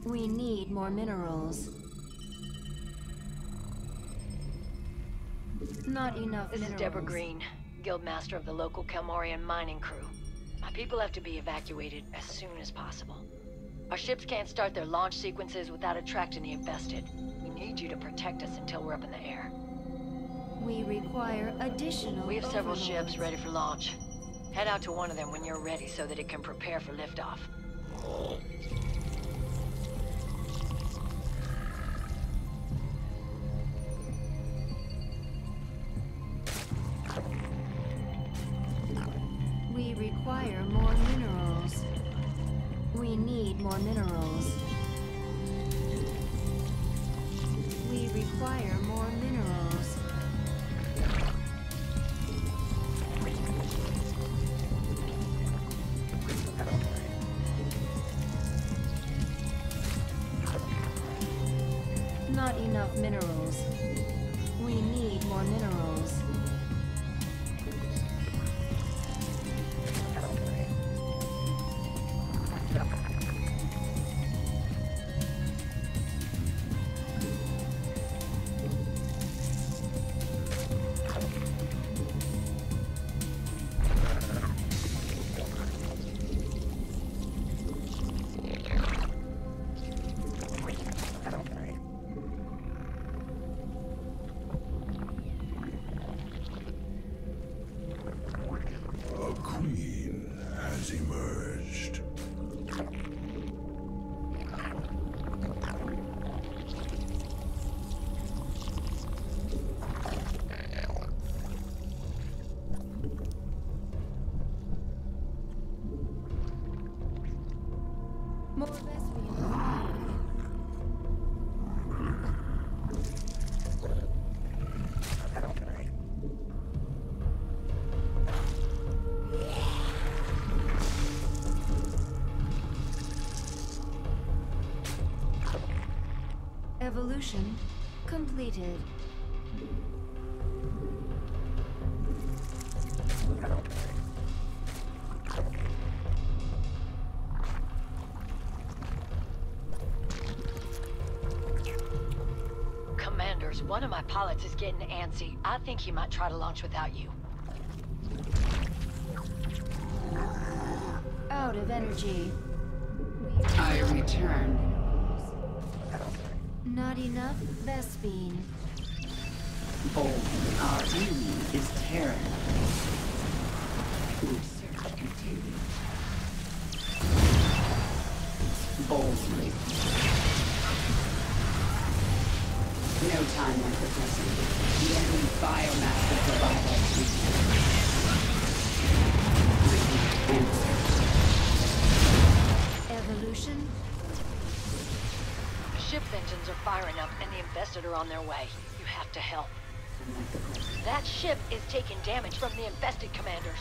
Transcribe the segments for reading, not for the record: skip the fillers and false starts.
We need more minerals. Not enough This minerals. is Deborah Green, Guildmaster of the local Kelmorian mining crew. My people have to be evacuated as soon as possible. Our ships can't start their launch sequences without attracting the infested. We need you to protect us until we're up in the air. We require additional We have several overlords. ships ready for launch. Head out to one of them when you're ready so that it can prepare for liftoff. We require more minerals. We need more minerals. We require more minerals. Not enough minerals. We need more minerals. Emerged. More Vespian. Evolution completed. Commanders, one of my pilots is getting antsy. I think he might try to launch without you. Out of energy. I return. Not enough Vespine. Bold, our enemy is Terran. Research continues. Boldly. No time like the present. The enemy biomass will provide us with answers. Evolution. Ship's engines are firing up and the infested are on their way. You have to help. That ship is taking damage from the infested, commanders.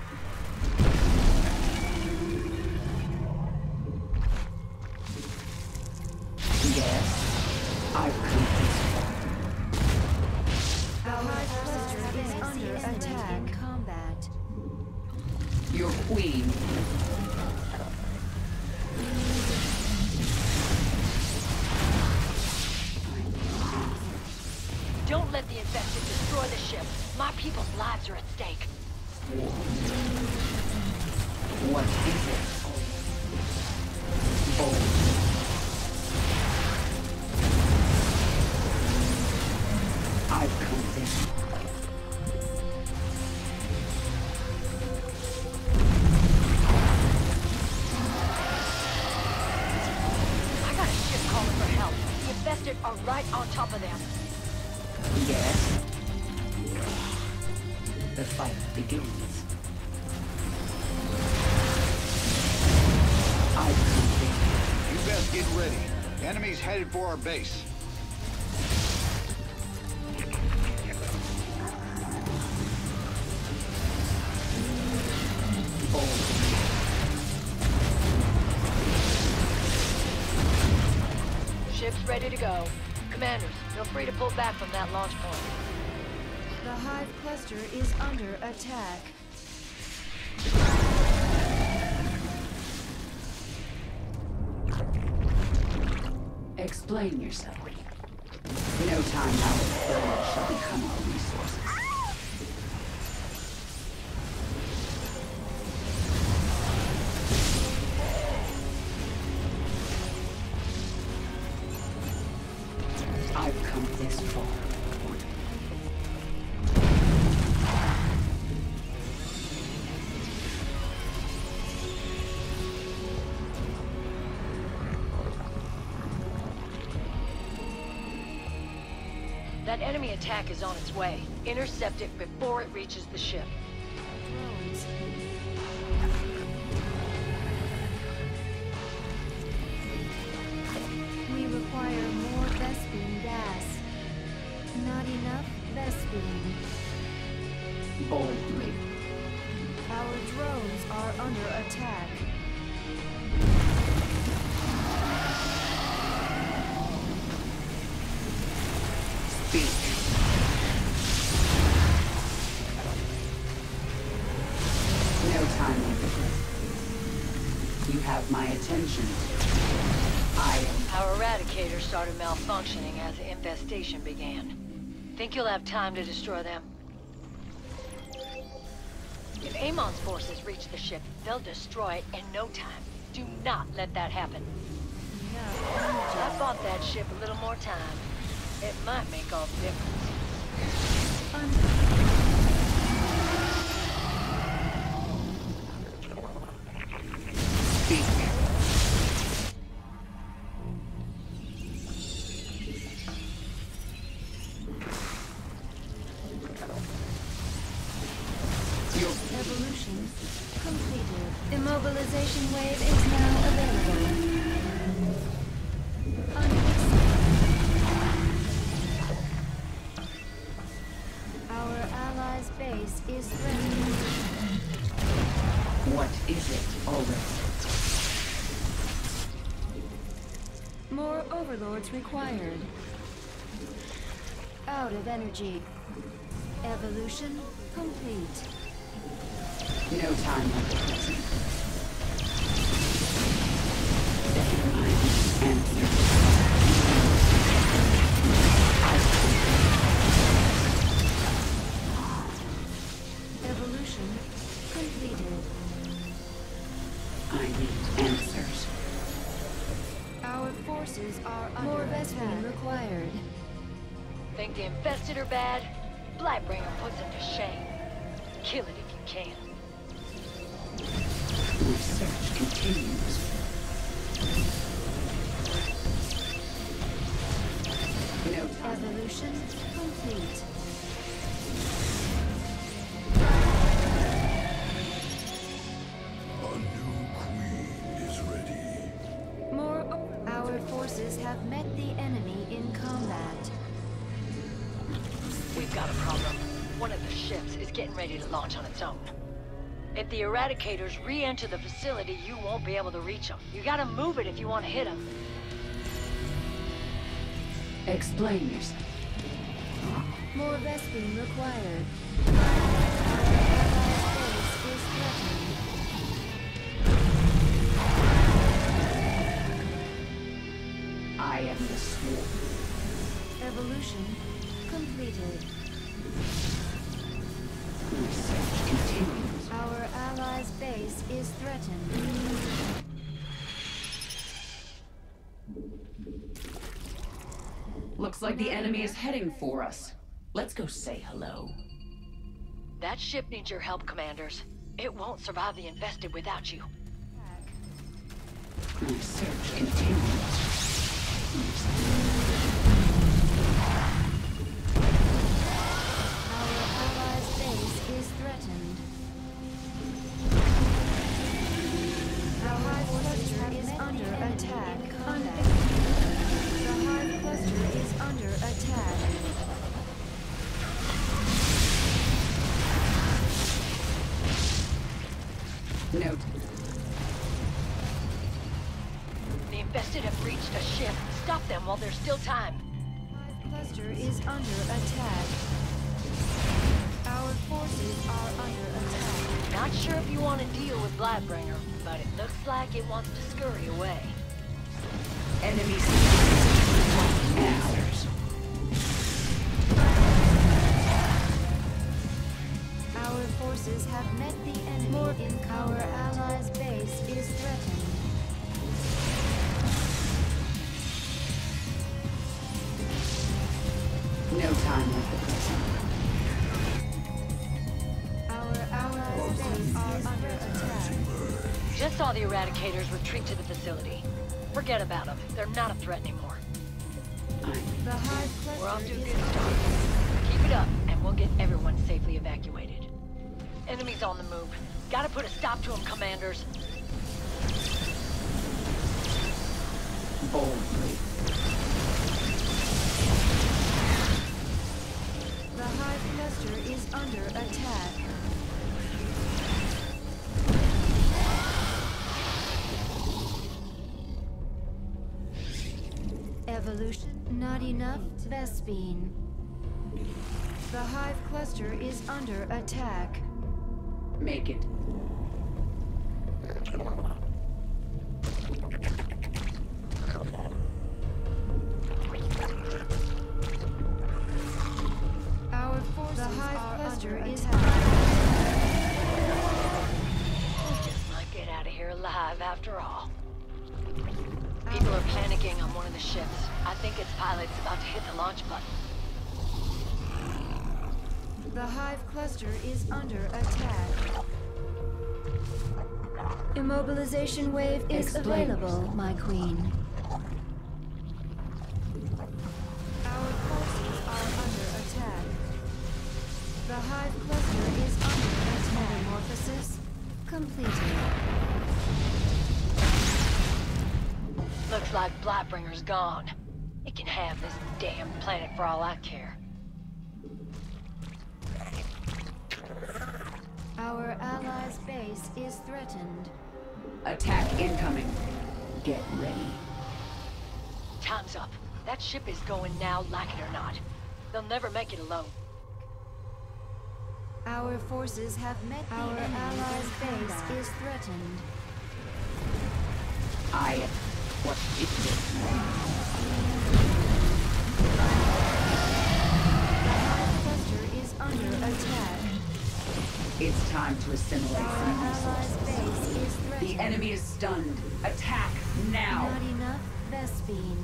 Yes, I've come this far. Our high cluster is under attack. In combat. Your queen. Don't let the infested destroy the ship. My people's lives are at stake. What is it? Bold. I've come this far. I got a ship calling for help. The infested are right on top of them. Yes. The fight begins. I've come this. You best get ready. Enemy's headed for our base. Bold. Ship's ready to go. Commanders, feel free to pull back from that launch point. The hive cluster is under attack. Explain yourself. No time now the third shall become our resources. I've come this far. That enemy attack is on its way. Intercept it before it reaches the ship. Drones. We require more Vespene gas. Not enough Vespene. Boldly. Our drones are under attack. Speak. No time like the present. You have my attention. Our Eradicator started malfunctioning as the infestation began. Think you'll have time to destroy them? If Amon's forces reach the ship, they'll destroy it in no time. Do not let that happen. I bought that ship a little more time. It might make all the difference. Speak. Evolution completed. Immobilization wave is now available. Our allies' base is threatened. What is it already? More overlords required. Out of energy. Evolution complete. No time like the present. Evolution completed. I need answers. Our forces are under more Vespene required. Think the infested are bad? Blightbringer puts them to shame. Kill it if you can. Research continues. No time. Evolution complete. A new queen is ready. Our forces have met the enemy in combat. We've got a problem. One of the ships is getting ready to launch on its own. If the Eradicators re-enter the facility, you won't be able to reach them. You gotta move it if you want to hit them. Explain yourself. More Vespene required. Our base is threatened. I am the swarm. Evolution completed. Research continues. Our allies' base is threatened. Looks like the enemy is heading for us. Let's go say hello. That ship needs your help, Commanders. It won't survive the infested without you. Research continues. Our allies' base is threatened. The Hive cluster is under attack. The Hive cluster is under attack. Note. The infested have reached a ship. Stop them while there's still time. Hive cluster is under attack. Our forces are under attack. Not sure if you want to deal with Blightbringer, but it looks like it wants to scurry away. Enemies. the Eradicators retreat to the facility. Forget about them. They're not a threat anymore. The hive cluster We're off to a is good start. Keep it up, and we'll get everyone safely evacuated. Enemies on the move. Gotta put a stop to them, commanders. Boldly. The hive cluster is under attack. Evolution not enough. Vespine. The hive cluster is under attack. Make it. Our forces the hive cluster is We just might get out of here alive after all. People are panicking on one of the ships. I think its pilot's about to hit the launch button. The hive cluster is under attack. Immobilization wave is available, my queen. Our forces are under attack. The hive cluster is under attack. Metamorphosis completed. Looks like Blightbringer's gone. It can have this damn planet for all I care. Our allies' base is threatened. Attack incoming. Get ready. Time's up. That ship is going now, like it or not. They'll never make it alone. Our forces have met the enemy. Our allies' base is threatened. What is this? The hive cluster is under attack. It's time to assimilate Our some allies' resources. base is threatened. The enemy is stunned. Attack now. Not enough Vespine.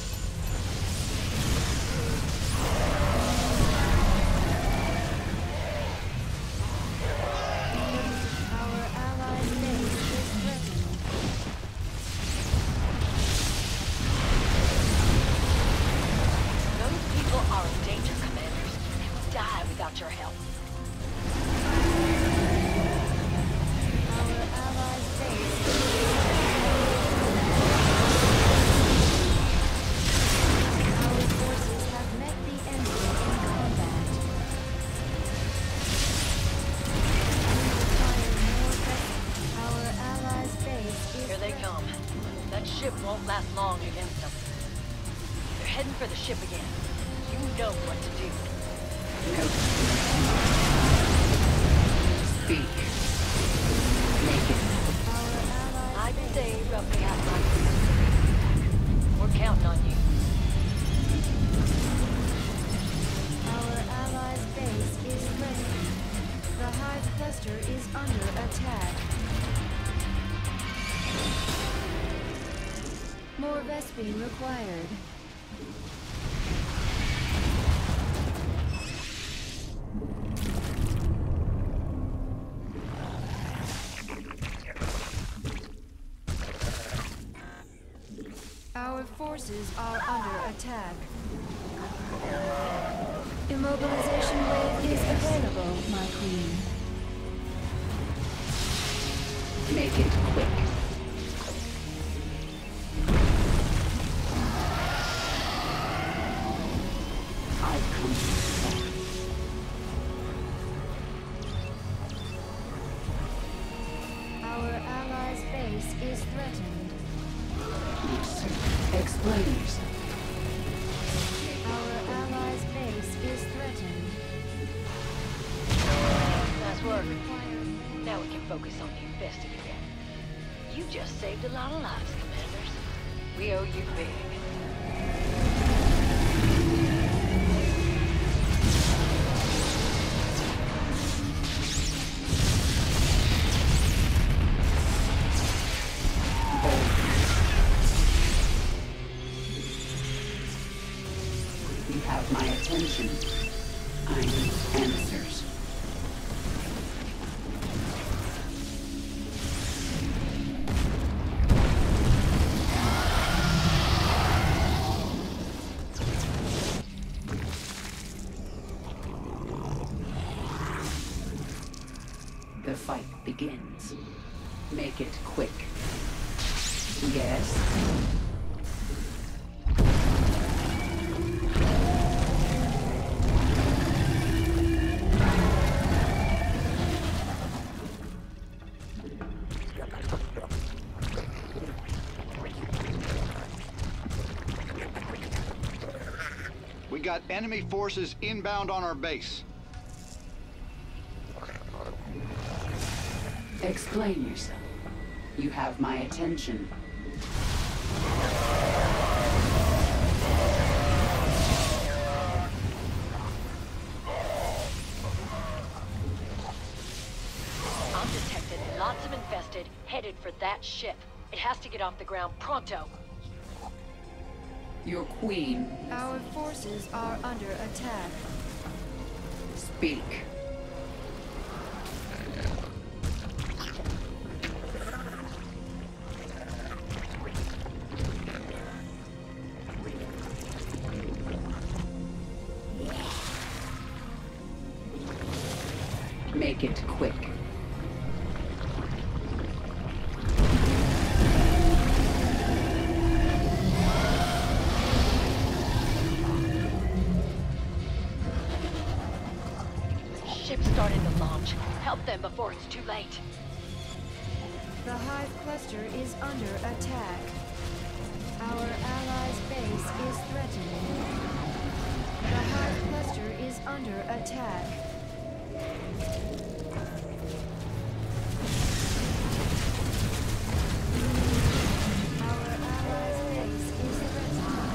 Our allies' base is threatened. Those people are in danger, commanders. They will die without your help. Our allies' base is Our forces have met the enemy in combat. Require more vessels. Our allies' base is Here they come. That ship won't last long against them. They're heading for the ship again. You know what to do. No. Speak. Make it. Our allies' I'd base say roughly half my crew. We're counting on you. Our allies' base is threatened. The hive cluster is under attack. More Vespine required. Our forces are under attack. Immobilization wave is available, my queen. Make it quick. I've come too far. Our allies' base is threatened. Yes. Explain yourself. Our allies' base is threatened. Nice work. Now we can focus on the investing again. You just saved a lot of lives, commanders. We owe you big. You have my attention. I need answers. fight begins. Make it quick. Yes? We got enemy forces inbound on our base. Explain yourself. You have my attention. I'm detected lots of infested, headed for that ship. It has to get off the ground pronto. Your queen. Our forces are under attack. Speak. Make it quick. Ship's starting to launch. Help them before it's too late. The Hive cluster is under attack. Our allies' base is threatened. The Hive cluster is under attack. Our allies' base is threatened.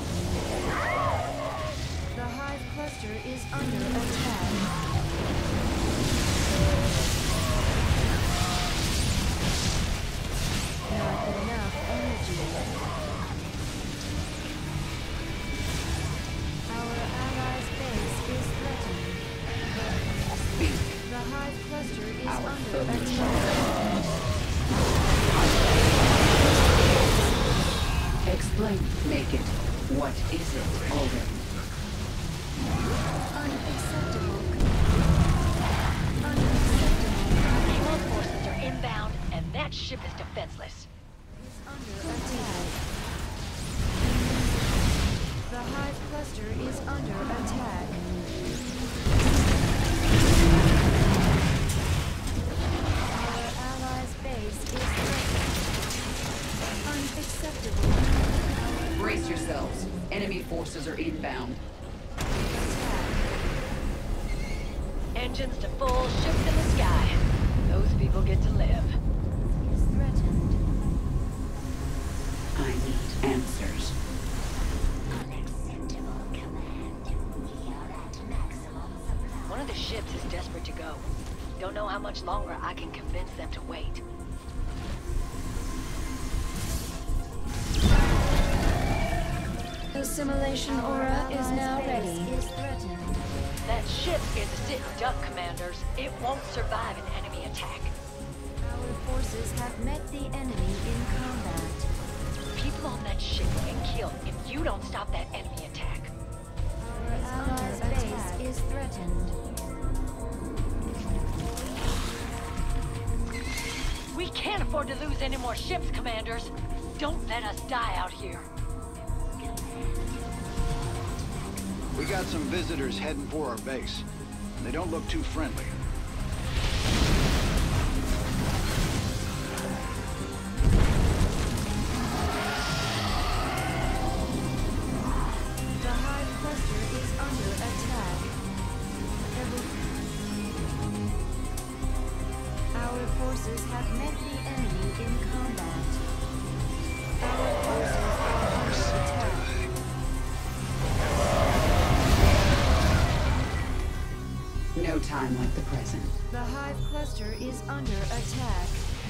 The Hive cluster is under attack. Not enough energy. Our allies' base is threatened. The Hive cluster is under attack. Explain. Make it. What is it already? Unacceptable. Unacceptable. More forces are inbound, and that ship is defenseless. Under attack. The Hive cluster is under attack. Our allies' base is threatened. Unacceptable. Brace yourselves. Enemy forces are inbound. Attack. Engines to full, ships in the sky. Those people get to live. Is threatened. I need answers. One of the ships is desperate to go. Don't know how much longer I can convince them to wait. The simulation aura is now ready. Is threatened. That ship is a sitting duck, commanders. It won't survive an enemy attack. Our forces have met the enemy in combat. People on that ship will get killed if you don't stop that enemy attack. Our allies' base is threatened. We can't afford to lose any more ships, commanders. Don't let us die out here. We got some visitors heading for our base. They don't look too friendly. The Hive cluster is under attack. Our forces have met the enemy in combat. Our forces are under attack. No time like the present. The Hive cluster is under attack.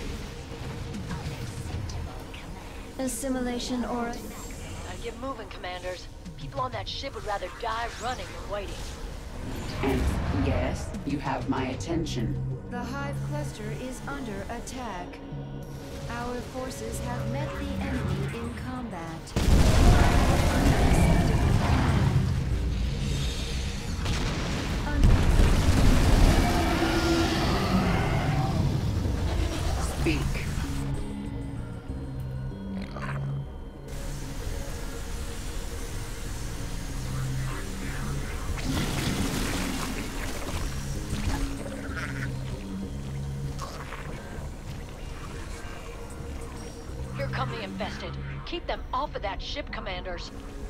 Assimilation aura. Gotta get moving, commanders. People on that ship would rather die running than waiting. And yes, you have my attention. The Hive cluster is under attack. Our forces have met the enemy in combat. Keep them off of that ship, Commanders.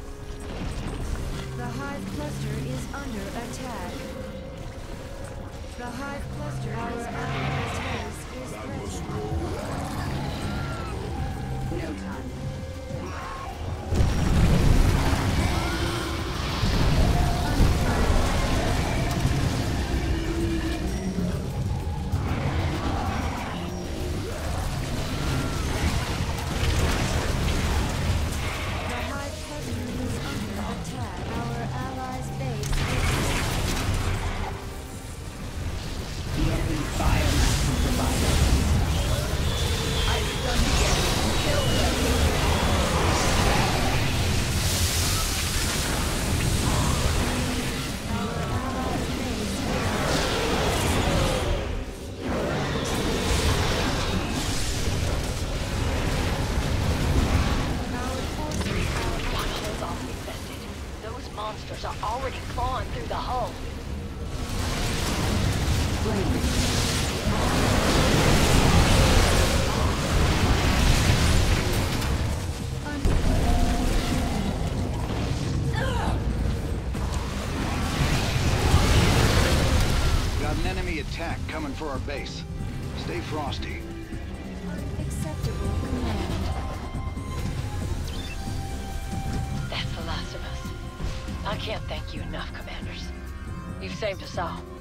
The Hive cluster is under attack. The Hive cluster is under attack. No time. Monsters are already clawing through the hull. Got an enemy attack coming for our base. Stay frosty. Acceptable command. That's the last of us. I can't thank you enough, Commanders. You've saved us all.